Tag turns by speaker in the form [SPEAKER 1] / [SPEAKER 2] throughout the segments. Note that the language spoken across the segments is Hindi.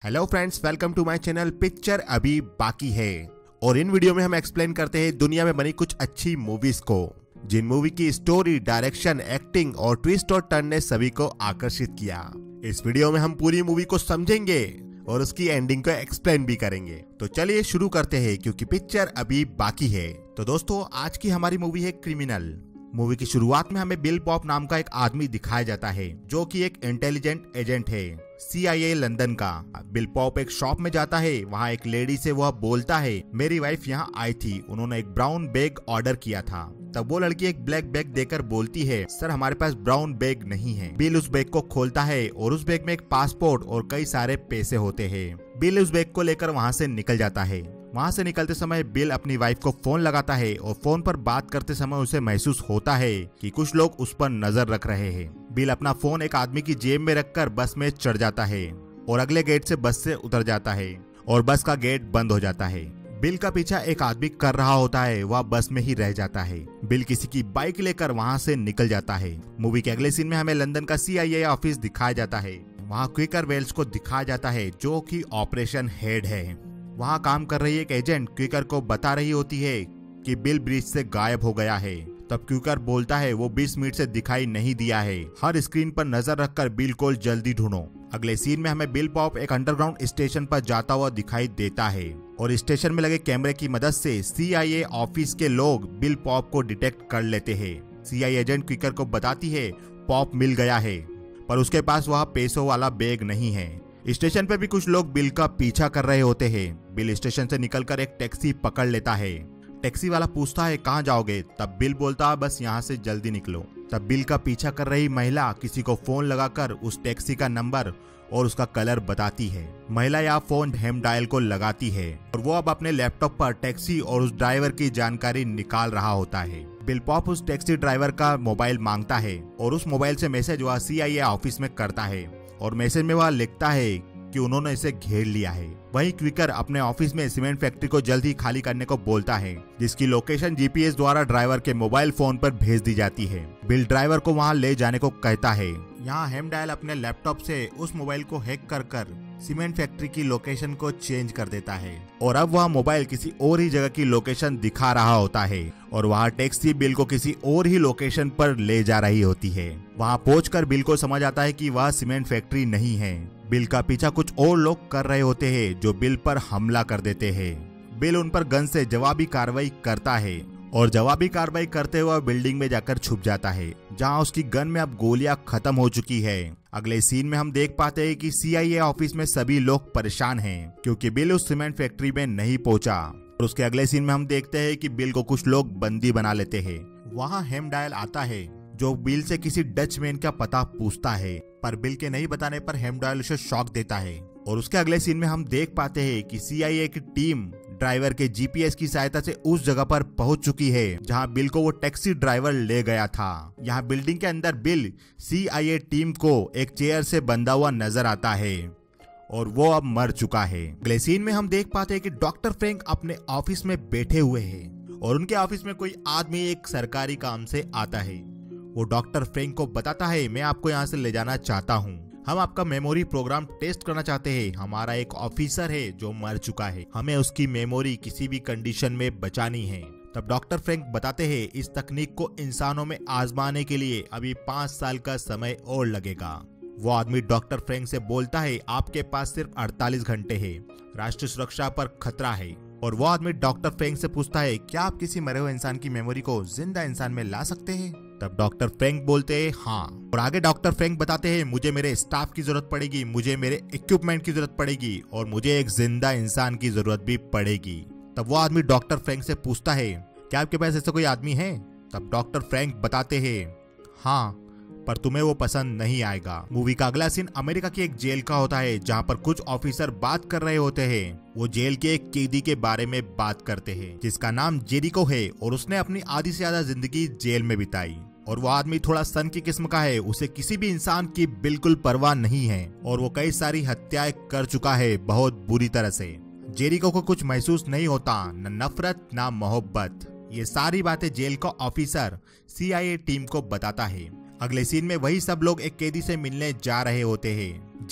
[SPEAKER 1] Hello friends, welcome to my channel. Picture अभी बाकी है और इन वीडियो में हम एक्सप्लेन करते हैं दुनिया में बनी कुछ अच्छी मूवीज को, जिन मूवी की स्टोरी, डायरेक्शन, एक्टिंग और ट्विस्ट और टर्न ने सभी को आकर्षित किया। इस वीडियो में हम पूरी मूवी को समझेंगे और उसकी एंडिंग को एक्सप्लेन भी करेंगे। तो चलिए शुरू करते हैं, क्योंकि पिक्चर अभी बाकी है। तो दोस्तों, आज की हमारी मूवी है क्रिमिनल। मूवी की शुरुआत में हमें बिल पॉप नाम का एक आदमी दिखाया जाता है, जो कि एक इंटेलिजेंट एजेंट है CIA लंदन का। बिल पॉप एक शॉप में जाता है। वहाँ एक लेडी से वह बोलता है, मेरी वाइफ यहाँ आई थी, उन्होंने एक ब्राउन बैग ऑर्डर किया था। तब वो लड़की एक ब्लैक बैग देकर बोलती है, सर हमारे पास ब्राउन बैग नहीं है। बिल उस बैग को खोलता है और उस बैग में एक पासपोर्ट और कई सारे पैसे होते हैं। बिल उस बैग को लेकर वहाँ से निकल जाता है। वहाँ से निकलते समय बिल अपनी वाइफ को फोन लगाता है और फोन पर बात करते समय उसे महसूस होता है कि कुछ लोग उस पर नजर रख रहे हैं। बिल अपना फोन एक आदमी की जेब में रखकर बस में चढ़ जाता है और अगले गेट से बस से उतर जाता है और बस का गेट बंद हो जाता है। बिल का पीछा एक आदमी कर रहा होता है, वह बस में ही रह जाता है। बिल किसी की बाइक लेकर वहाँ से निकल जाता है। मूवी के अगले सीन में हमें लंदन का CIA ऑफिस दिखाया जाता है। वहाँ क्विकर वेल्स को दिखाया जाता है, जो कि ऑपरेशन हेड है। वहाँ काम कर रही एक एजेंट क्विकर को बता रही होती है कि बिल ब्रिज से गायब हो गया है। तब क्विकर बोलता है वो 20 मिनट से दिखाई नहीं दिया है, हर स्क्रीन पर नजर रखकर बिल को जल्दी ढूंढो। अगले सीन में हमें बिल पॉप एक अंडरग्राउंड स्टेशन पर जाता हुआ दिखाई देता है और स्टेशन में लगे कैमरे की मदद से CIA ऑफिस के लोग बिल पॉप को डिटेक्ट कर लेते हैं। CIA एजेंट क्विकर को बताती है पॉप मिल गया है, पर उसके पास वह पैसों वाला बैग नहीं है। स्टेशन पे भी कुछ लोग बिल का पीछा कर रहे होते हैं। बिल स्टेशन से निकलकर एक टैक्सी पकड़ लेता है। टैक्सी वाला पूछता है कहाँ जाओगे? तब बिल बोलता है बस यहाँ से जल्दी निकलो। तब बिल का पीछा कर रही महिला किसी को फोन लगाकर उस टैक्सी का नंबर और उसका कलर बताती है। महिला यह फोन हेम डायल को लगाती है और वो अब अपने लैपटॉप पर टैक्सी और उस ड्राइवर की जानकारी निकाल रहा होता है। बिल पॉप उस टैक्सी ड्राइवर का मोबाइल मांगता है और उस मोबाइल से मैसेज वह CIA ऑफिस में करता है और मैसेज में वह लिखता है कि उन्होंने इसे घेर लिया है। वहीं क्विकर अपने ऑफिस में सीमेंट फैक्ट्री को जल्द ही खाली करने को बोलता है, जिसकी लोकेशन GPS द्वारा ड्राइवर के मोबाइल फोन पर भेज दी जाती है। बिल ड्राइवर को वहां ले जाने को कहता है। यहाँ हेमडायल अपने लैपटॉप से उस मोबाइल को हैक कर सीमेंट फैक्ट्री की लोकेशन को चेंज कर देता है और अब वह मोबाइल किसी और ही जगह की लोकेशन दिखा रहा होता है और वहाँ टैक्सी बिल को किसी और ही लोकेशन पर ले जा रही होती है। वहाँ पहुंचकर बिल को समझ आता है कि वह सीमेंट फैक्ट्री नहीं है। बिल का पीछा कुछ और लोग कर रहे होते हैं जो बिल पर हमला कर देते हैं। बिल उन पर गन से जवाबी कार्रवाई करता है और जवाबी कार्रवाई करते हुए बिल्डिंग में जाकर छुप जाता है, जहां उसकी गन में अब गोलियां खत्म हो चुकी है। अगले सीन में हम देख पाते हैं कि CIA ऑफिस में सभी लोग परेशान हैं, क्योंकि बिल उस सीमेंट फैक्ट्री में नहीं पहुंचा। और उसके अगले सीन में हम देखते हैं कि बिल को कुछ लोग बंदी बना लेते हैं। वहाँ हेमडायल आता है, जो बिल से किसी डच मैन का पता पूछता है, पर बिल के नहीं बताने पर हेमडायल उसे शॉक देता है। और उसके अगले सीन में हम देख पाते हैं कि CIA की टीम ड्राइवर के GPS की सहायता से उस जगह पर पहुंच चुकी है जहां बिल को वो टैक्सी ड्राइवर ले गया था। यहाँ बिल्डिंग के अंदर बिल CIA टीम को एक चेयर से बंधा हुआ नजर आता है और वो अब मर चुका है। अगले सीन में हम देख पाते हैं कि डॉक्टर फ्रैंक अपने ऑफिस में बैठे हुए हैं और उनके ऑफिस में कोई आदमी एक सरकारी काम से आता है। वो डॉक्टर फ्रैंक को बताता है, मैं आपको यहाँ से ले जाना चाहता हूँ, हम आपका मेमोरी प्रोग्राम टेस्ट करना चाहते हैं। हमारा एक ऑफिसर है जो मर चुका है, हमें उसकी मेमोरी किसी भी कंडीशन में बचानी है। तब डॉक्टर फ्रैंक बताते हैं इस तकनीक को इंसानों में आजमाने के लिए अभी 5 साल का समय और लगेगा। वो आदमी डॉक्टर फ्रैंक से बोलता है आपके पास सिर्फ 48 घंटे है, राष्ट्रीय सुरक्षा पर खतरा है। और वो आदमी डॉक्टर फ्रैंक से पूछता है क्या आप किसी मरे हुए इंसान की मेमोरी को जिंदा इंसान में ला सकते हैं? तब डॉक्टर फ्रैंक बोलते हैं हाँ। और आगे डॉक्टर फ्रैंक बताते हैं मुझे मेरे स्टाफ की जरूरत पड़ेगी, मुझे मेरे इक्विपमेंट की जरूरत पड़ेगी और मुझे एक जिंदा इंसान की जरूरत भी पड़ेगी। तब वो आदमी डॉक्टर फ्रैंक से पूछता है क्या आपके पास ऐसा कोई आदमी है? तब डॉक्टर फ्रैंक बताते हैं हाँ, पर तुम्हें वो पसंद नहीं आएगा। मूवी का अगला सीन अमेरिका की एक जेल का होता है, जहाँ पर कुछ ऑफिसर बात कर रहे होते हैं। वो जेल के एक कैदी के बारे में बात करते हैं जिसका नाम जेरिको है और उसने अपनी आधी से ज्यादा जिंदगी जेल में बिताई। और वो आदमी थोड़ा सन की किस्म का है, उसे किसी भी इंसान की बिल्कुल परवाह नहीं है और वो कई सारी हत्याएं कर चुका है, बहुत बुरी तरह से। जेरिको को कुछ महसूस नहीं होता, न नफरत न मोहब्बत। ये सारी बातें जेल का ऑफिसर CIA टीम को बताता है। अगले सीन में वही सब लोग एक कैदी से मिलने जा रहे होते हैं।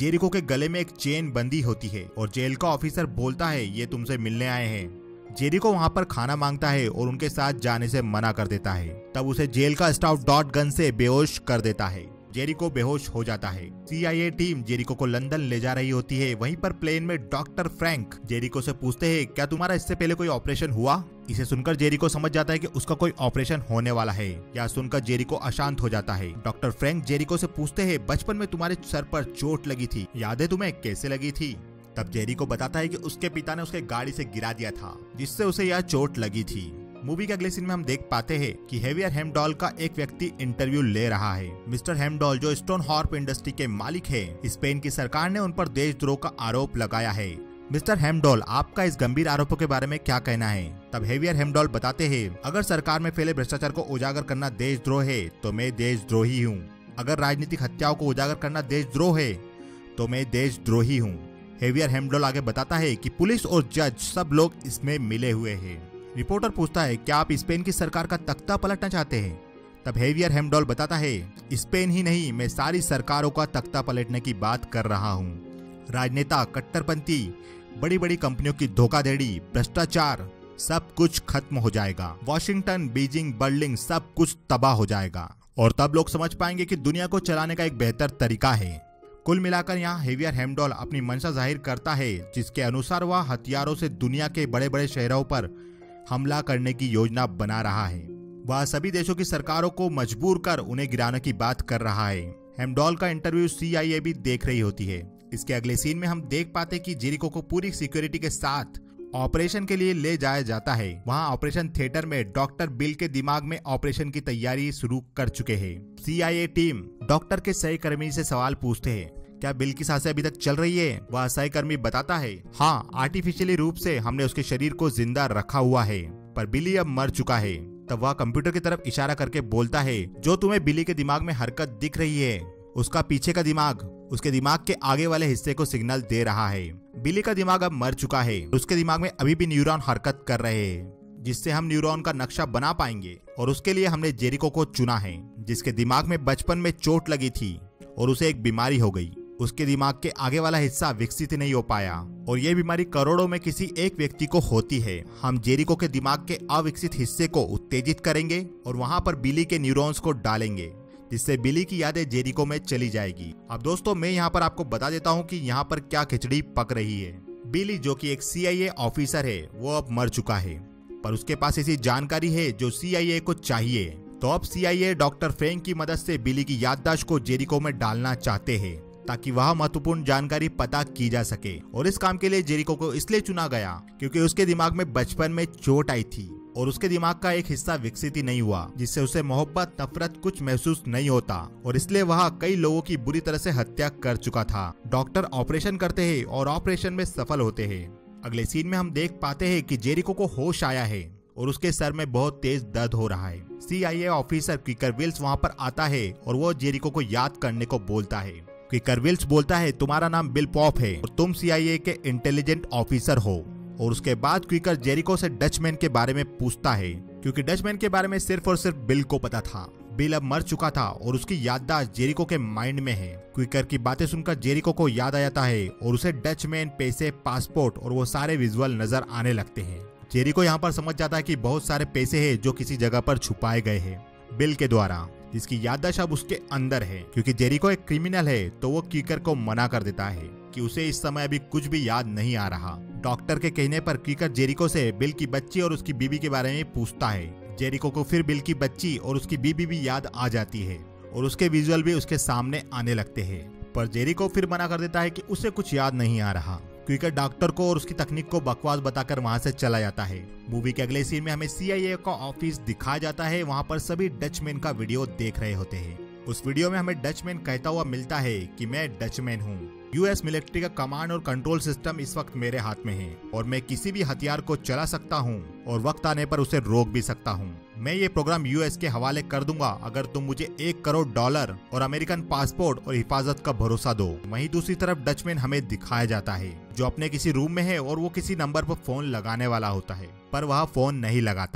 [SPEAKER 1] जेरिको के गले में एक चेन बंदी होती है और जेल का ऑफिसर बोलता है ये तुमसे मिलने आए हैं। जेरिको वहाँ पर खाना मांगता है और उनके साथ जाने से मना कर देता है। तब उसे जेल का स्टाफ डॉट गन से बेहोश कर देता है। जेरिको बेहोश हो जाता है। CIA टीम जेरिको को लंदन ले जा रही होती है। वहीं पर प्लेन में डॉक्टर फ्रैंक जेरिको से पूछते हैं क्या तुम्हारा इससे पहले कोई ऑपरेशन हुआ। इसे सुनकर जेरिको समझ जाता है कि उसका कोई ऑपरेशन होने वाला है। यह सुनकर जेरिको अशांत हो जाता है। डॉक्टर फ्रैंक जेरिको से पूछते हैं बचपन में तुम्हारे सर पर चोट लगी थी, याद है तुम्हें, कैसे लगी थी। तब जेरिको बताता है कि उसके पिता ने उसके गाड़ी से गिरा दिया था जिससे उसे यह चोट लगी थी। मूवी के अगले सीन में हम देख पाते हैं कि हेवियर हेम्डॉल का एक व्यक्ति इंटरव्यू ले रहा है। मिस्टर हेम्डॉल जो स्टोन हॉर्प इंडस्ट्री के मालिक है, स्पेन की सरकार ने उन पर देशद्रोह का आरोप लगाया है। मिस्टर हेम्डॉल, आपका इस गंभीर आरोपों के बारे में क्या कहना है। तब हेवियर हेम्डॉल बताते हैं अगर सरकार में फैले भ्रष्टाचार को उजागर करना देशद्रोह है तो मैं देशद्रोही हूँ। अगर राजनीतिक हत्याओं को उजागर करना देशद्रोह है तो मैं देशद्रोही हूँ। हेवियर हेम्डॉल आगे बताता है कि पुलिस और जज सब लोग इसमें मिले हुए हैं। रिपोर्टर पूछता है क्या आप स्पेन की सरकार का तख्ता पलटना चाहते हैं। तब हेवियर हेम्डॉल बताता है स्पेन ही नहीं, मैं सारी सरकारों का तख्ता पलटने की बात कर रहा हूँ। राजनेता, कट्टरपंथी, बड़ी बड़ी कंपनियों की धोखाधड़ी, भ्रष्टाचार, सब कुछ खत्म हो जाएगा। वॉशिंगटन, बीजिंग, बर्लिन सब कुछ तबाह हो जाएगा और तब लोग समझ पाएंगे कि दुनिया को चलाने का एक बेहतर तरीका है। कुल मिलाकर यहाँ हेवियर हेम्डॉल अपनी मंशा जाहिर करता है जिसके अनुसार वह हथियारों से दुनिया के बड़े बड़े शहरों पर हमला करने की योजना बना रहा है। वह सभी देशों की सरकारों को मजबूर कर उन्हें गिराने की बात कर रहा है। हेम्डॉल का इंटरव्यू CIA भी देख रही होती है। इसके अगले सीन में हम देख पाते कि जेरिको को पूरी सिक्योरिटी के साथ ऑपरेशन के लिए ले जाया जाता है। वहाँ ऑपरेशन थिएटर में डॉक्टर बिल के दिमाग में ऑपरेशन की तैयारी शुरू कर चुके हैं। CIA टीम डॉक्टर के सहकर्मी से सवाल पूछते हैं क्या बिल की सांसें अभी तक चल रही है। वह सहकर्मी बताता है हाँ, आर्टिफिशियली रूप से हमने उसके शरीर को जिंदा रखा हुआ है पर बिली अब मर चुका है। तब वह कंप्यूटर की तरफ इशारा करके बोलता है जो तुम्हें बिली के दिमाग में हरकत दिख रही है उसका पीछे का दिमाग उसके दिमाग के आगे वाले हिस्से को सिग्नल दे रहा है। बिली का दिमाग अब मर चुका है, उसके दिमाग में अभी भी न्यूरॉन हरकत कर रहे हैं जिससे हम न्यूरॉन का नक्शा बना पाएंगे और उसके लिए हमने जेरिको को चुना है जिसके दिमाग में बचपन में चोट लगी थी और उसे एक बीमारी हो गई। उसके दिमाग के आगे वाला हिस्सा विकसित नहीं हो पाया और ये बीमारी करोड़ों में किसी एक व्यक्ति को होती है। हम जेरिको के दिमाग के अविकसित हिस्से को उत्तेजित करेंगे और वहां पर बिली के न्यूरॉन्स को डालेंगे जिससे बिली की यादें जेरिको में चली जाएगी। अब दोस्तों मैं यहाँ पर आपको बता देता हूँ कि यहाँ पर क्या खिचड़ी पक रही है। बिली जो कि एक CIA ऑफिसर है वो अब मर चुका है पर उसके पास ऐसी जानकारी है जो CIA को चाहिए। तो अब CIA डॉक्टर फ्रैंक की मदद से बिली की याददाश्त को जेरिको में डालना चाहते हैं ताकि वह महत्वपूर्ण जानकारी पता की जा सके। और इस काम के लिए जेरिको को इसलिए चुना गया क्योंकि उसके दिमाग में बचपन में चोट आई थी और उसके दिमाग का एक हिस्सा विकसित ही नहीं हुआ जिससे उसे मोहब्बत, नफरत कुछ महसूस नहीं होता और इसलिए वह कई लोगों की बुरी तरह से हत्या कर चुका था। डॉक्टर ऑपरेशन करते हैं और ऑपरेशन में सफल होते हैं। अगले सीन में हम देख पाते हैं कि जेरिको को होश आया है और उसके सर में बहुत तेज दर्द हो रहा है। CIA ऑफिसर क्विकर विल्स वहाँ पर आता है और वो जेरिको को याद करने को बोलता है। क्विकर विल्स बोलता है तुम्हारा नाम बिल पॉप है और तुम CIA के इंटेलिजेंट ऑफिसर हो। और उसके बाद क्विकर जेरिको से डचमैन के बारे में पूछता है क्योंकि डचमैन के बारे में सिर्फ और सिर्फ बिल को पता था। बिल अब मर चुका था और उसकी याददाश्त जेरिको के माइंड में है। क्विकर की बातें सुनकर जेरिको को याद आ जाता है और उसे डचमैन, पैसे, पासपोर्ट और वो सारे विजुअल नजर आने लगते हैं। जेरिको यहाँ पर समझ जाता है कि बहुत सारे पैसे हैं जो किसी जगह पर छुपाए गए हैं बिल के द्वारा जिसकी याददाश्त अब उसके अंदर है। क्योंकि जेरिको एक क्रिमिनल है तो वो क्विकर को मना कर देता है कि उसे इस समय अभी कुछ भी याद नहीं आ रहा। डॉक्टर के कहने पर क्विकर जेरिको से बिल की बच्ची और उसकी बीबी के बारे में पूछता है। जेरिको को फिर बिल की बच्ची और उसकी बीबी भी याद आ जाती है और उसके विजुअल भी उसके सामने आने लगते हैं पर जेरिको फिर मना कर देता है कि उसे कुछ याद नहीं आ रहा। क्विकर डॉक्टर को और उसकी तकनीक को बकवास बताकर वहां से चला जाता है। मूवी के अगले सीन में हमें CIA का ऑफिस दिखाया जाता है। वहां पर सभी डचमैन का वीडियो देख रहे होते हैं। उस वीडियो में हमें डचमैन कहता हुआ मिलता है कि मैं डचमैन हूँ। US मिलिट्री का कमांड और कंट्रोल सिस्टम इस वक्त मेरे हाथ में है और मैं किसी भी हथियार को चला सकता हूँ और वक्त आने पर उसे रोक भी सकता हूँ। मैं ये प्रोग्राम US के हवाले कर दूंगा अगर तुम मुझे $1 करोड़ और अमेरिकन पासपोर्ट और हिफाजत का भरोसा दो। वहीं दूसरी तरफ डचमैन हमें दिखाया जाता है जो अपने किसी रूम में है और वो किसी नंबर पर फोन लगाने वाला होता है पर वह फोन नहीं लगाता।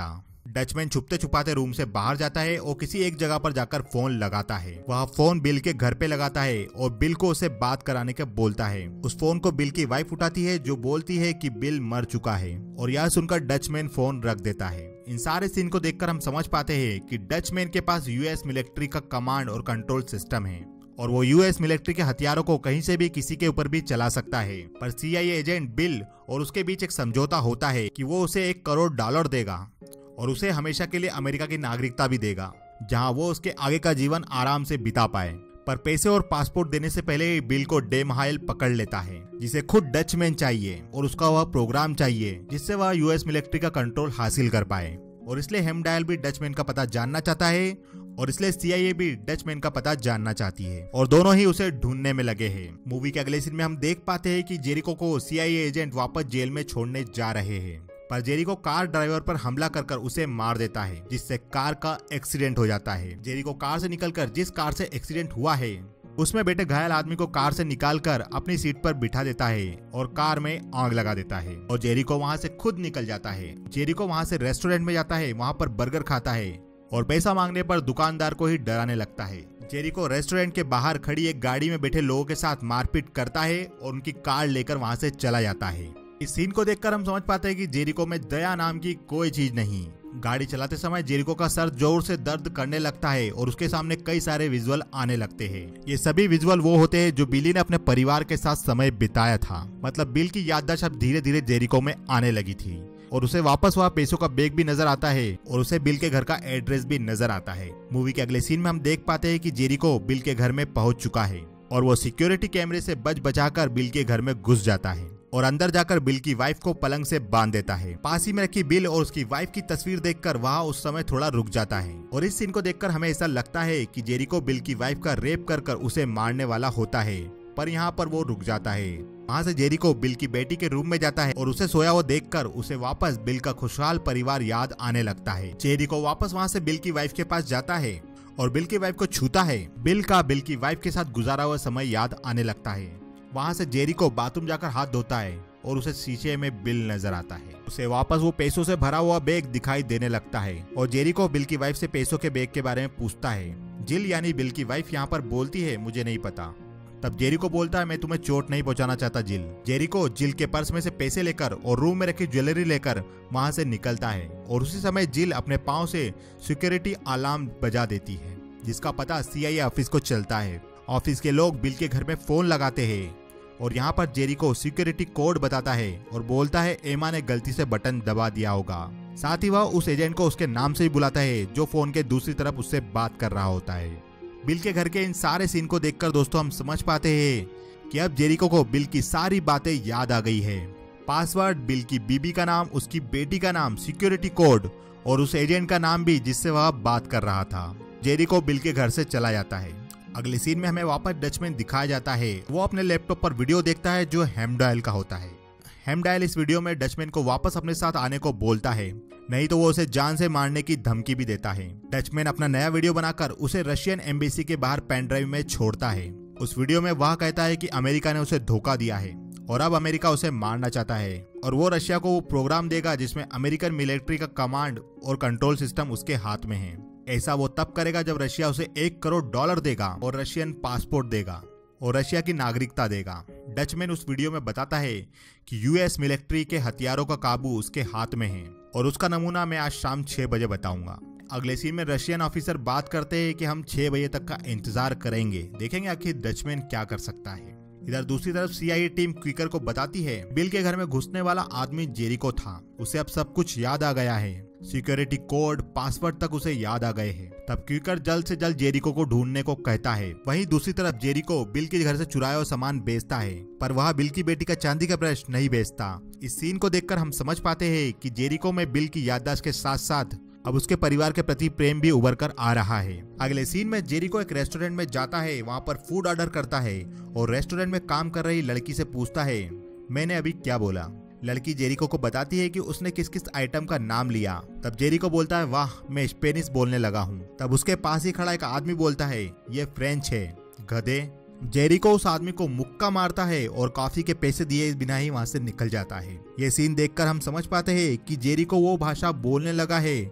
[SPEAKER 1] डचमैन छुपते छुपाते रूम से बाहर जाता है और किसी एक जगह पर जाकर फोन लगाता है। वह फोन बिल के घर पे लगाता है और बिल को उसे बात कराने के बोलता है। उस फोन को बिल की वाइफ उठाती है जो बोलती है कि बिल मर चुका है और यह सुनकर डचमैन फोन रख देता है। इन सारे सीन को देखकर हम समझ पाते हैं कि डचमैन के पास यूएस मिलिट्री का कमांड और कंट्रोल सिस्टम है और वो यूएस मिलिट्री के हथियारों को कहीं से भी किसी के ऊपर भी चला सकता है। पर सीआईए एजेंट बिल और उसके बीच एक समझौता होता है कि वो उसे $1 करोड़ देगा और उसे हमेशा के लिए अमेरिका की नागरिकता भी देगा, जहां वो उसके आगे का जीवन आराम से बिता पाए। पर पैसे और पासपोर्ट देने से पहले बिल को डेमहाइल पकड़ लेता है, जिसे खुद डचमैन चाहिए और उसका वह प्रोग्राम चाहिए जिससे वह यूएस मिलिट्री का कंट्रोल हासिल कर पाए। और इसलिए हेमडायल भी डचमैन का पता जानना चाहता है और इसलिए सीआईए भी डचमैन का पता जानना चाहती है और दोनों ही उसे ढूंढने में लगे हैं। मूवी के अगले सीन में हम देख पाते हैं कि जेरिको को सीआईए एजेंट वापस जेल में छोड़ने जा रहे हैं, पर जेरिको कार ड्राइवर पर हमला कर उसे मार देता है, जिससे कार का एक्सीडेंट हो जाता है। जेरिको कार से निकलकर जिस कार से एक्सीडेंट हुआ है उसमें बैठे घायल आदमी को कार से निकालकर अपनी सीट पर बिठा देता है और कार में आग लगा देता है और जेरिको वहां से खुद निकल जाता है। जेरिको वहां से रेस्टोरेंट में जाता है, वहां पर बर्गर खाता है और पैसा मांगने पर दुकानदार को ही डराने लगता है। जेरिको रेस्टोरेंट के बाहर खड़ी एक गाड़ी में बैठे लोगों के साथ मारपीट करता है और उनकी कार लेकर वहां से चला जाता है। इस सीन को देखकर हम समझ पाते हैं कि जेरिको में दया नाम की कोई चीज नहीं। गाड़ी चलाते समय जेरिको का सर जोर से दर्द करने लगता है और उसके सामने कई सारे विजुअल आने लगते हैं। ये सभी विजुअल वो होते हैं जो बिली ने अपने परिवार के साथ समय बिताया था। मतलब बिल की याददाश्त अब धीरे धीरे जेरिको में आने लगी थी और उसे वापस वहाँ पैसों का बैग भी नजर आता है और उसे बिल के घर का एड्रेस भी नजर आता है। मूवी के अगले सीन में हम देख पाते हैं कि जेरिको बिल के घर में पहुंच चुका है और वो सिक्योरिटी कैमरे से बच बचाकर बिल के घर में घुस जाता है और अंदर जाकर बिल की वाइफ को पलंग से बांध देता है। पास ही में रखी बिल और उसकी वाइफ की तस्वीर देखकर वहाँ उस समय थोड़ा रुक जाता है और इस सीन को देखकर हमें ऐसा लगता है कि जेरिको बिल की वाइफ का रेप कर उसे मारने वाला होता है, पर यहाँ पर वो रुक जाता है। वहाँ से जेरिको बिल की बेटी के रूम में जाता है और उसे सोया हुआ देखकर उसे वापस बिल का खुशहाल परिवार याद आने लगता है। जेरिको वापस वहाँ से बिल की वाइफ के पास जाता है और बिल की वाइफ को छूता है। बिल का बिल की वाइफ के साथ गुजारा हुआ समय याद आने लगता है। वहाँ से जेरिको बाथरूम जाकर हाथ धोता है और उसे शीशे में बिल नजर आता है। उसे वापस वो पैसों से भरा हुआ बैग दिखाई देने लगता है और जेरिको बिल की वाइफ से पैसों के बैग के बारे में पूछता है। जिल यानी बिल की वाइफ यहाँ पर बोलती है, मुझे नहीं पता। तब जेरिको बोलता है, मैं तुम्हें चोट नहीं पहुंचाना चाहता जिल। जेरिको जिल के पर्स में से पैसे लेकर और रूम में रखी ज्वेलरी लेकर वहां से निकलता है और उसी समय जिल अपने पाँव से सिक्योरिटी अलार्म बजा देती है, जिसका पता सीआईए ऑफिस को चलता है। ऑफिस के लोग बिल के घर में फोन लगाते हैं और यहाँ पर जेरिको सिक्योरिटी कोड बताता है और बोलता है एमा ने गलती से बटन दबा दिया होगा। साथ ही वह उस एजेंट को उसके नाम से ही बुलाता है जो फोन के दूसरी तरफ उससे बात कर रहा होता है। बिल के घर के इन सारे सीन को देखकर दोस्तों हम समझ पाते हैं कि अब जेरिको को बिल की सारी बातें याद आ गई है। पासवर्ड, बिल की बीबी का नाम, उसकी बेटी का नाम, सिक्योरिटी कोड और उस एजेंट का नाम भी जिससे वह बात कर रहा था। जेरिको बिल के घर से चला जाता है। अगले सीन में हमें वापस डचमैन दिखाया जाता है। वो अपने लैपटॉप पर वीडियो देखता है जो हेमडायल का होता है। हेमडायल इस वीडियो में डचमैन को वापस अपने साथ आने को बोलता है, नहीं तो वो उसे जान से मारने की धमकी भी देता है। डचमैन अपना नया वीडियो बनाकर उसे रशियन एम्बेसी के बाहर पेन ड्राइव में छोड़ता है। उस वीडियो में वह कहता है कि अमेरिका ने उसे धोखा दिया है और अब अमेरिका उसे मारना चाहता है और वो रशिया को वो प्रोग्राम देगा जिसमें अमेरिकन मिलिट्री का कमांड और कंट्रोल सिस्टम उसके हाथ में है। ऐसा वो तब करेगा जब रशिया उसे $1 करोड़ देगा और रशियन पासपोर्ट देगा और रशिया की नागरिकता देगा। डचमैन उस वीडियो में बताता है कि यूएस मिलिट्री के हथियारों का काबू उसके हाथ में है और उसका नमूना मैं आज शाम 6 बजे बताऊंगा। अगले सीन में रशियन ऑफिसर बात करते हैं कि हम 6 बजे तक का इंतजार करेंगे, देखेंगे आखिर डचमैन क्या कर सकता है। इधर दूसरी तरफ सीआईए टीम क्विकर को बताती है बिल के घर में घुसने वाला आदमी जेरिको था, उसे अब सब कुछ याद आ गया है, सिक्योरिटी कोड, पासवर्ड तक उसे याद आ गए हैं। तब क्विकर जल्द से जल्द जेरिको को ढूंढने को कहता है। वहीं दूसरी तरफ जेरिको बिल के घर से चुराया हुआ सामान बेचता है, पर वह बिल की बेटी का चांदी का ब्रश नहीं बेचता। इस सीन को देखकर हम समझ पाते हैं कि जेरिको में बिल की याददाश्त के साथ साथ अब उसके परिवार के प्रति प्रेम भी उभर कर आ रहा है। अगले सीन में जेरिको एक रेस्टोरेंट में जाता है, वहाँ पर फूड ऑर्डर करता है और रेस्टोरेंट में काम कर रही लड़की से पूछता है, मैंने अभी क्या बोला? लड़की जेरिको को बताती है कि उसने किस किस आइटम का नाम लिया। तब जेरिको बोलता है, वाह, मैं स्पेनिश बोलने लगा हूँ। तब उसके पास ही खड़ा एक आदमी बोलता है, ये फ्रेंच है, गधे। जेरिको उस आदमी को मुक्का मारता है और कॉफी के पैसे दिए बिना ही वहाँ से निकल जाता है। ये सीन देखकर हम समझ पाते हैं कि जेरिको वो भाषा बोलने लगा है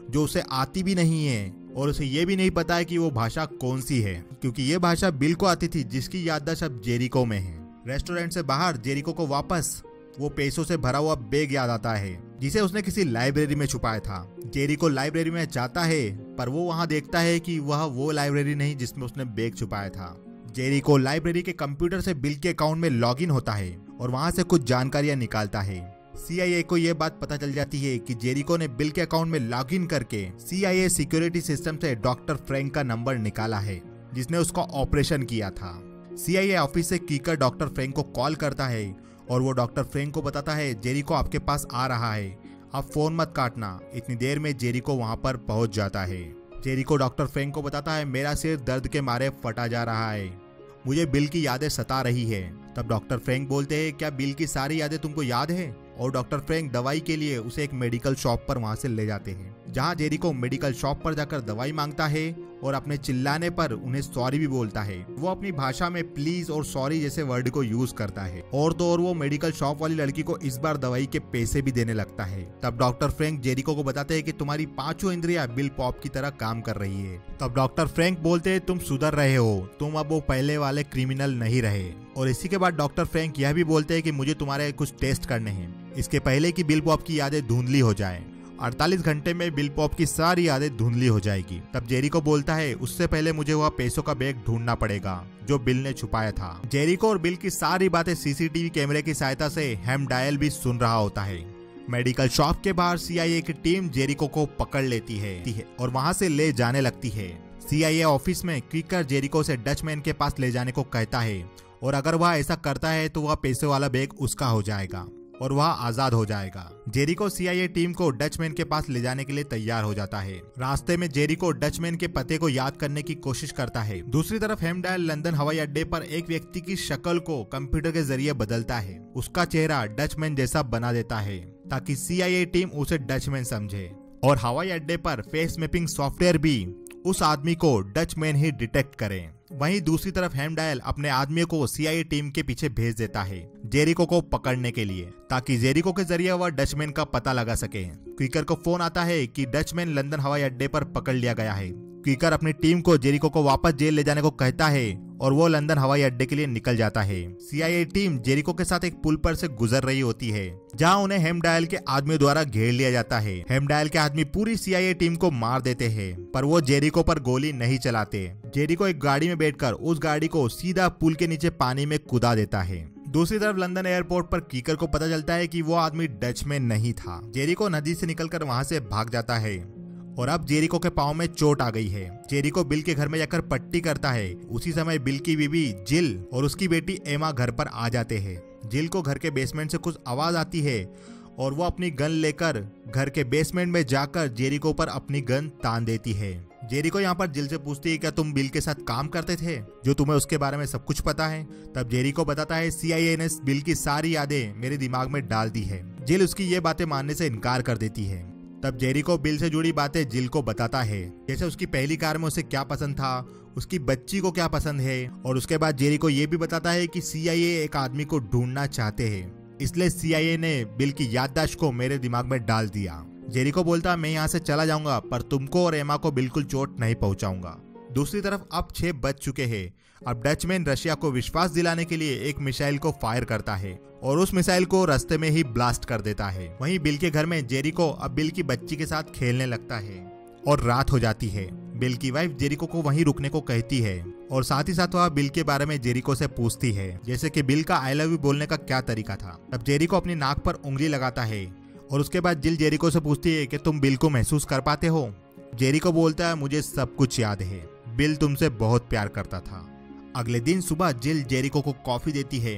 [SPEAKER 1] जो उसे आती भी नहीं है और उसे ये भी नहीं पता है कि वो भाषा कौन सी है, क्योंकि ये भाषा बिल को आती थी जिसकी याददाश्त अब जेरिको में है। रेस्टोरेंट से बाहर जेरिको को वापस वो पैसों से भरा हुआ बैग याद आता है जिसे उसने किसी लाइब्रेरी में छुपाया था। जेरिको लाइब्रेरी में जाता है पर वो वहाँ देखता है कि वह वो लाइब्रेरी नहीं जिसमें उसने बैग छुपाया था। जेरिको लाइब्रेरी के कंप्यूटर से बिल के अकाउंट में लॉगिन होता है और वहाँ से कुछ जानकारियां निकालता है। CIA को यह बात पता चल जाती है कि जेरिको ने बिल के अकाउंट में लॉगिन करके CIA सिक्योरिटी सिस्टम से डॉक्टर फ्रैंक का नंबर निकाला है जिसने उसका ऑपरेशन किया था। CIA ऑफिस से कीकर डॉक्टर फ्रैंक को कॉल करता है और वो डॉक्टर फ्रैंक को बताता है जेरिको आपके पास आ रहा है, आप फोन मत काटना। इतनी देर में जेरिको वहां पर पहुंच जाता है। जेरिको डॉक्टर फ्रैंक को बताता है मेरा सिर दर्द के मारे फटा जा रहा है, मुझे बिल की यादें सता रही है। तब डॉक्टर फ्रैंक बोलते हैं क्या बिल की सारी यादें तुमको याद है? और डॉक्टर फ्रैंक दवाई के लिए उसे एक मेडिकल शॉप पर वहां से ले जाते हैं, जहां जेरिको मेडिकल शॉप पर जाकर दवाई मांगता है और अपने चिल्लाने पर उन्हें सॉरी भी बोलता है। वो अपनी भाषा में प्लीज और सॉरी जैसे वर्ड को यूज करता है। और तो और वो मेडिकल शॉप वाली लड़की को इस बार दवाई के पैसे भी देने लगता है। तब डॉक्टर फ्रैंक जेरिको को बताते हैं कि तुम्हारी पांचों इंद्रियां बिल पॉप की तरह काम कर रही है। तब डॉक्टर फ्रैंक बोलते हैं तुम सुधर रहे हो, तुम अब वो पहले वाले क्रिमिनल नहीं रहे। और इसी के बाद डॉक्टर फ्रैंक यह भी बोलते हैं कि मुझे तुम्हारे कुछ टेस्ट करने हैं, इसके पहले कि बिल पॉप की यादें धुंधली हो जाएं। 48 घंटे में बिल पॉप की सारी यादें धुंधली हो जाएगी। तब जेरिको बोलता है उससे पहले मुझे वह पैसों का बैग ढूंढना पड़ेगा जो बिल ने छुपाया था। जेरिको और बिल की सारी बातें CCTV कैमरे की सहायता से हेमडायल भी सुन रहा होता है। मेडिकल शॉप के बाहर CIA की टीम जेरिको को पकड़ लेती है और वहां से ले जाने लगती है। CIA ऑफिस में क्विकर जेरिको से डचमैन के पास ले जाने को कहता है और अगर वह ऐसा करता है तो वह पैसे वाला बैग उसका हो जाएगा और वह आजाद हो जाएगा। जेरिको CIA टीम को डचमैन के पास ले जाने के लिए तैयार हो जाता है। रास्ते में जेरिको डचमैन के पते को याद करने की कोशिश करता है। दूसरी तरफ हेमडायल लंदन हवाई अड्डे पर एक व्यक्ति की शक्ल को कंप्यूटर के जरिए बदलता है, उसका चेहरा डचमैन जैसा बना देता है ताकि CIA टीम उसे डचमैन समझे। और हवाई अड्डे पर फेस मैपिंग सॉफ्टवेयर भी उस आदमी को डचमैन ही डिटेक्ट करे। वहीं दूसरी तरफ हेमडायल अपने आदमियों को CIA टीम के पीछे भेज देता है जेरिको को पकड़ने के लिए, ताकि जेरिको के जरिए वह डचमैन का पता लगा सके। क्विकर को फोन आता है कि डचमैन लंदन हवाई अड्डे पर पकड़ लिया गया है। क्विकर अपनी टीम को जेरिको को वापस जेल ले जाने को कहता है और वो लंदन हवाई अड्डे के लिए निकल जाता है। CIA टीम जेरिको के साथ एक पुल पर से गुजर रही होती है जहां उन्हें हेमडायल के आदमियों द्वारा घेर लिया जाता है। हेमडायल के आदमी पूरी CIA टीम को मार देते हैं पर वो जेरिको पर गोली नहीं चलाते। जेरिको एक गाड़ी में बैठकर उस गाड़ी को सीधा पुल के नीचे पानी में कूदा देता है। दूसरी तरफ लंदन एयरपोर्ट पर कीकर को पता चलता है कि वो आदमी डचमैन नहीं था। जेरिको नदी से निकलकर वहां से भाग जाता है और अब जेरिको के पाँव में चोट आ गई है। जेरिको बिल के घर में जाकर पट्टी करता है। उसी समय बिल की बीवी जिल और उसकी बेटी एमा घर पर आ जाते हैं। जिल को घर के बेसमेंट से कुछ आवाज आती है और वो अपनी गन लेकर घर के बेसमेंट में जाकर जेरिको पर अपनी गन तान देती है। जेरिको यहाँ पर जिल से पूछती है क्या तुम बिल के साथ काम करते थे, जो तुम्हें उसके बारे में सब कुछ पता है? तब जेरिको बताता है CIA ने बिल की सारी यादें मेरे दिमाग में डाल दी है। जिल उसकी ये बातें मानने से इनकार कर देती है। तब जेरिको बिल से जुड़ी बातें जिल को बताता है, जैसे उसकी पहली कार में उसे क्या पसंद था, उसकी बच्ची को क्या पसंद है। और उसके बाद जेरिको ये भी बताता है कि CIA एक आदमी को ढूंढना चाहते हैं, इसलिए CIA ने बिल की याददाश्त को मेरे दिमाग में डाल दिया। जेरिको बोलता मैं यहाँ से चला जाऊंगा पर तुमको और एमा को बिल्कुल चोट नहीं पहुंचाऊंगा। दूसरी तरफ अब 6 बज चुके हैं। अब डचमैन रशिया को विश्वास दिलाने के लिए एक मिसाइल को फायर करता है और उस मिसाइल को रास्ते में ही ब्लास्ट कर देता है। वहीं बिल के घर में जेरिको अब बिल की बच्ची के साथ खेलने लगता है और रात हो जाती है। बिल की वाइफ जेरिको को वहीं रुकने को कहती है और साथ ही साथ वह बिल के बारे में जेरिको से पूछती है, जैसे कि बिल का आई लव यू बोलने का क्या तरीका था। तब जेरिको अपनी नाक पर उंगली लगाता है और उसके बाद जिल जेरिको से पूछती है कि तुम बिल को महसूस कर पाते हो। जेरिको बोलता है मुझे सब कुछ याद है, बिल तुमसे बहुत प्यार करता था। अगले दिन सुबह जिल जेरिको को कॉफी देती है।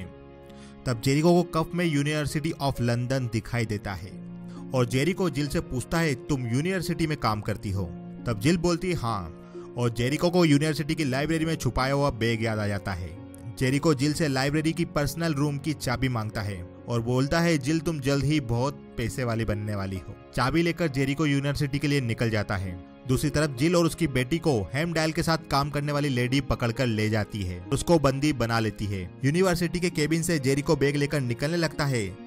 [SPEAKER 1] तब जेरिको को कप में यूनिवर्सिटी ऑफ लंदन दिखाई देता है और जेरिको जिल से पूछता है तुम यूनिवर्सिटी में काम करती हो? तब जिल बोलती है हाँ, और जेरिको को यूनिवर्सिटी की लाइब्रेरी में छुपाया हुआ बैग याद आ जाता है। जेरिको जिल से लाइब्रेरी की पर्सनल रूम की चाबी मांगता है और बोलता है जिल तुम जल्द ही बहुत पैसे वाली बनने वाली हो। चाबी लेकर जेरिको यूनिवर्सिटी के लिए निकल जाता है। दूसरी तरफ जिल और उसकी बेटी को हेमडायल के साथ काम करने वाली लेडी पकड़कर ले जाती है, उसको बंदी बना लेती है। यूनिवर्सिटी के केबिन से जेरिको बैग लेकर निकलने लगता है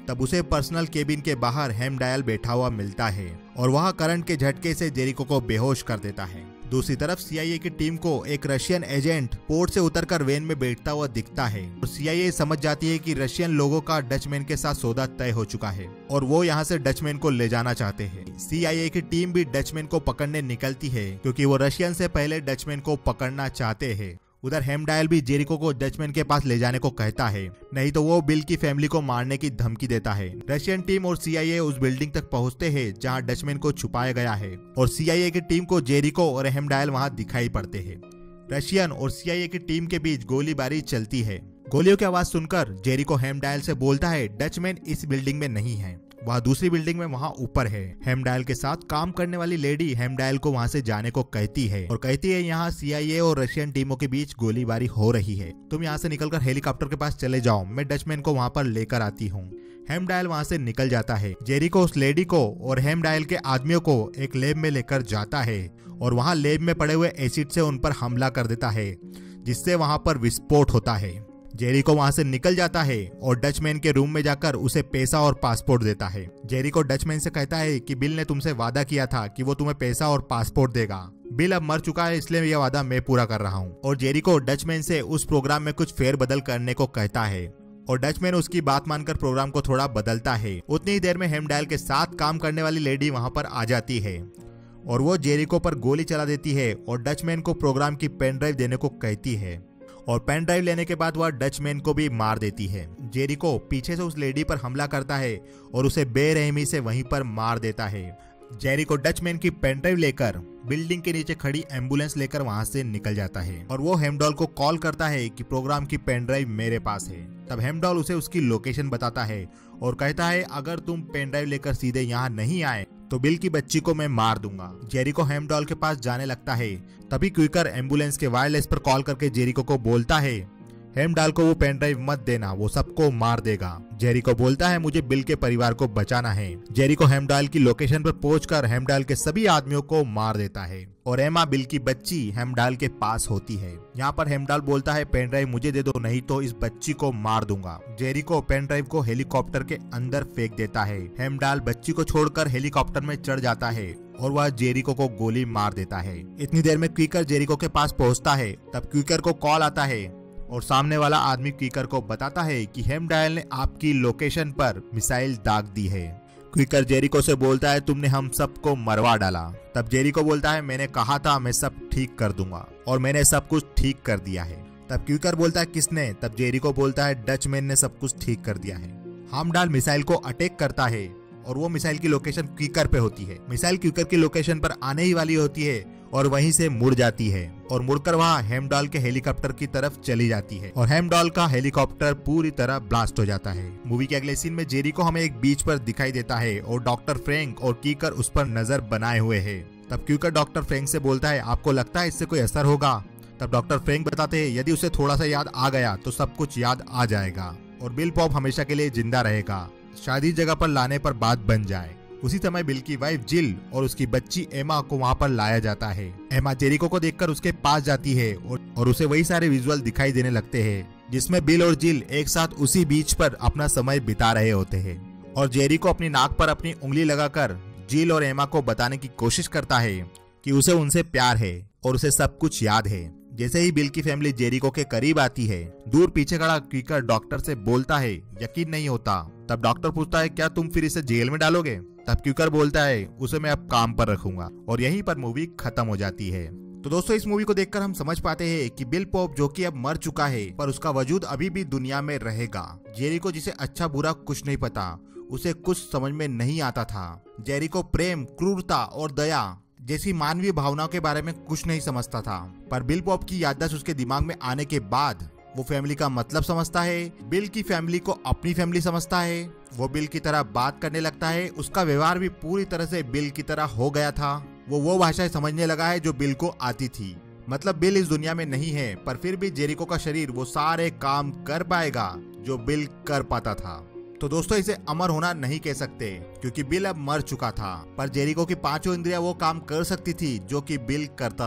[SPEAKER 1] तब उसे पर्सनल केबिन के बाहर हेमडायल बैठा हुआ मिलता है और वह करंट के झटके से जेरिको को बेहोश कर देता है। दूसरी तरफ सीआईए की टीम को एक रशियन एजेंट पोर्ट से उतरकर वैन में बैठता हुआ दिखता है और सीआईए समझ जाती है कि रशियन लोगों का डचमैन के साथ सौदा तय हो चुका है और वो यहाँ से डचमैन को ले जाना चाहते हैं। सीआईए की टीम भी डचमैन को पकड़ने निकलती है क्योंकि वो रशियन से पहले डचमैन को पकड़ना चाहते हैं। उधर हेमडायल भी जेरिको को डचमैन के पास ले जाने को कहता है, नहीं तो वो बिल की फैमिली को मारने की धमकी देता है। रशियन टीम और सीआईए उस बिल्डिंग तक पहुंचते हैं जहां डचमैन को छुपाया गया है और सीआईए की टीम को जेरिको और हेमडायल वहां दिखाई पड़ते हैं। रशियन और सीआईए की टीम के बीच गोलीबारी चलती है। गोलियों की आवाज सुनकर जेरिको हेमडायल से बोलता है डचमैन इस बिल्डिंग में नहीं है, वह दूसरी बिल्डिंग में वहां ऊपर है। हेमडायल के साथ काम करने वाली लेडी हेमडायल को वहां से जाने को कहती है और कहती है यहाँ सीआईए और रशियन टीमों के बीच गोलीबारी हो रही है, तुम यहाँ से निकलकर हेलीकॉप्टर के पास चले जाओ, मैं डचमैन को वहां पर लेकर आती हूँ। हेमडायल वहां से निकल जाता है। जेरिको उस लेडी को और हेमडायल के आदमियों को एक लैब में लेकर जाता है और वहां लैब में पड़े हुए एसिड से उन पर हमला कर देता है जिससे वहां पर विस्फोट होता है। जेरिको वहां से निकल जाता है और डचमैन के रूम में जाकर उसे पैसा और पासपोर्ट देता है। जेरिको डचमैन से कहता है कि बिल ने तुमसे वादा किया था कि वो तुम्हें पैसा और पासपोर्ट देगा। बिल अब मर चुका है इसलिए यह वादा मैं पूरा कर रहा हूँ। और जेरिको डचमैन से उस प्रोग्राम में कुछ फेरबदल करने को कहता है और डचमैन उसकी बात मानकर प्रोग्राम को थोड़ा बदलता है। उतनी ही देर में हेमडायल के साथ काम करने वाली लेडी वहां पर आ जाती है और वो जेरिको पर गोली चला देती है और डचमैन को प्रोग्राम की पेन ड्राइव देने को कहती है और पेन ड्राइव लेने के बाद वह डचमैन को भी मार देती है। जेरिको पीछे से उस लेडी पर हमला करता है और उसे बेरहमी से वहीं पर मार देता है। जेरिको डचमैन की पेन ड्राइव लेकर बिल्डिंग के नीचे खड़ी एम्बुलेंस लेकर वहां से निकल जाता है और वो हेमडॉल को कॉल करता है कि प्रोग्राम की पेन ड्राइव मेरे पास है। तब हेमडॉल उसे उसकी लोकेशन बताता है और कहता है अगर तुम पेन ड्राइव लेकर सीधे यहाँ नहीं आए तो बिल की बच्ची को मैं मार दूंगा। जेरिको हेमडॉल के पास जाने लगता है। तभी क्विकर एम्बुलेंस के वायरलेस पर कॉल करके जेरिको को बोलता है हेमडॉल को वो पेन ड्राइव मत देना, वो सबको मार देगा। जेरिको बोलता है मुझे बिल के परिवार को बचाना है। जेरिको हेमडॉल की लोकेशन पर पहुंचकर हेमडॉल के सभी आदमियों को मार देता है और एमा बिल की बच्ची हेमडॉल के पास होती है। यहाँ पर हेमडॉल बोलता है पेन ड्राइव मुझे दे दो नहीं तो इस बच्ची को मार दूंगा। जेरिको पेन ड्राइव को हेलीकॉप्टर के अंदर फेंक देता है। हेमडॉल बच्ची को छोड़कर हेलीकॉप्टर में चढ़ जाता है और वह जेरिको को गोली मार देता है। इतनी देर में क्विकर जेरिको के पास पहुंचता है। तब क्विकर को कॉल आता है और सामने वाला आदमी क्विकर को बताता है कि हेमडायल ने आपकी लोकेशन पर मिसाइल दाग दी है। क्विकर जेरिको से बोलता है तुमने हम सबको मरवा डाला। तब जेरिको बोलता है मैंने कहा था मैं सब ठीक कर दूंगा और मैंने सब कुछ ठीक कर दिया है। तब क्विकर बोलता है किसने? तब जेरिको बोलता है डचमैन ने सब कुछ ठीक कर दिया है। हेमडायल मिसाइल को अटैक करता है और वो मिसाइल की लोकेशन क्विकर पे होती है। मिसाइल क्विकर की लोकेशन पर आने ही वाली होती है और वहीं से मुड़ जाती है और मुड़कर वहाँ हेमडॉल के हेलीकॉप्टर की तरफ चली जाती है और हेमडॉल का हेलीकॉप्टर पूरी तरह ब्लास्ट हो जाता है। मूवी के अगले सीन में जेरिको हमें एक बीच पर दिखाई देता है और डॉक्टर फ्रैंक और क्विकर उस पर नजर बनाए हुए है। तब क्विकर डॉक्टर फ्रैंक से बोलता है आपको लगता है इससे कोई असर होगा? तब डॉक्टर फ्रैंक बताते हैं यदि उसे थोड़ा सा याद आ गया तो सब कुछ याद आ जाएगा और बिल पॉप हमेशा के लिए जिंदा रहेगा, शादी जगह पर लाने पर बात बन जाए। उसी समय बिल की वाइफ जिल और उसकी बच्ची एमा को वहां पर लाया जाता है। एमा जेरिको को देखकर उसके पास जाती है और उसे वही सारे विजुअल दिखाई देने लगते हैं जिसमें बिल और जिल एक साथ उसी बीच पर अपना समय बिता रहे होते हैं और जेरिको अपनी नाक पर अपनी उंगली लगाकर जिल और एमा को बताने की कोशिश करता है कि उसे उनसे प्यार है और उसे सब कुछ याद है। जैसे ही बिल की फैमिली जेरिको के करीब आती है, दूर पीछे खड़ा क्विकर डॉक्टर से बोलता है यकीन नहीं होता। तब डॉक्टर पूछता है क्या तुम फिर इसे जेल में डालोगे? तब क्विकर बोलता है उसे मैं अब काम पर रखूंगा और यहीं पर मूवी खत्म हो जाती है। तो दोस्तों इस मूवी को देखकर हम समझ पाते हैं कि बिल पॉप जो कि अब मर चुका है पर उसका वजूद अभी भी दुनिया में रहेगा। जेरिको जिसे अच्छा बुरा कुछ नहीं पता, उसे कुछ समझ में नहीं आता था। जेरिको प्रेम, क्रूरता और दया जैसी मानवीय भावनाओं के बारे में कुछ नहीं समझता था, पर बिल पॉप की याददाश्त उसके दिमाग में आने के बाद वो फैमिली का मतलब समझता है, बिल की फैमिली को अपनी फैमिली समझता है, वो बिल की तरह बात करने लगता है। उसका व्यवहार भी पूरी तरह से बिल की तरह हो गया था। वो भाषाएं समझने लगा है जो बिल को आती थी। मतलब बिल इस दुनिया में नहीं है पर फिर भी जेरिको का शरीर वो सारे काम कर पाएगा जो बिल कर पाता था। तो दोस्तों इसे अमर होना नहीं कह सकते क्योंकि बिल अब मर चुका था, पर जेरिको की पांचों इंद्रियां वो काम कर सकती थी जो कि बिल करता था।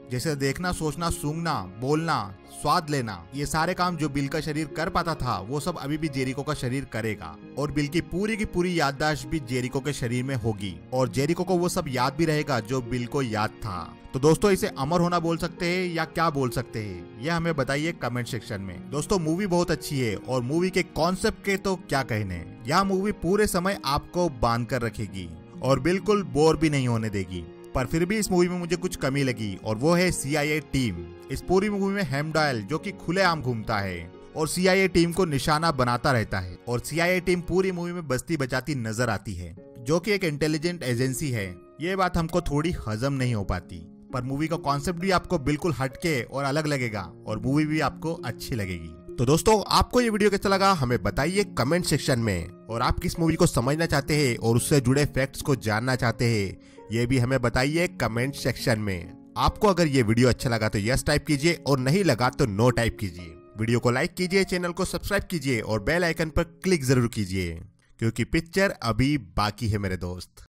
[SPEAKER 2] जैसे देखना, सोचना, सूंघना, बोलना, स्वाद लेना, ये सारे काम जो बिल का शरीर कर पाता था वो सब अभी भी जेरिको का शरीर करेगा। और बिल की पूरी याददाश्त भी जेरिको के शरीर में होगी और जेरिको को वो सब याद भी रहेगा जो बिल को याद था। तो दोस्तों इसे अमर होना बोल सकते हैं या क्या बोल सकते हैं, यह हमें बताइए कमेंट सेक्शन में। दोस्तों मूवी बहुत अच्छी है और मूवी के कॉन्सेप्ट के तो क्या कहने। यह मूवी पूरे समय आपको बांध कर रखेगी और बिल्कुल बोर भी नहीं होने देगी। पर फिर भी इस मूवी में मुझे कुछ कमी लगी और वो है CIA टीम। इस पूरी मूवी में हेमडायल जो कि खुलेआम घूमता है और CIA टीम को निशाना बनाता रहता है और CIA टीम पूरी मूवी में बस्ती बचाती नजर आती है जो कि एक इंटेलिजेंट एजेंसी है। ये बात हमको थोड़ी हजम नहीं हो पाती, पर मूवी का कॉन्सेप्ट भी आपको बिल्कुल हटके और अलग लगेगा और मूवी भी आपको अच्छी लगेगी। तो दोस्तों आपको ये वीडियो कैसा लगा हमें बताइए कमेंट सेक्शन में, और आप किस मूवी को समझना चाहते हैं और उससे जुड़े फैक्ट्स को जानना चाहते हैं ये भी हमें बताइए कमेंट सेक्शन में। आपको अगर ये वीडियो अच्छा लगा तो यस टाइप कीजिए और नहीं लगा तो नो टाइप कीजिए। वीडियो को लाइक कीजिए, चैनल को सब्सक्राइब कीजिए और बेल आइकन पर क्लिक जरूर कीजिए क्योंकि पिक्चर अभी बाकी है मेरे दोस्त।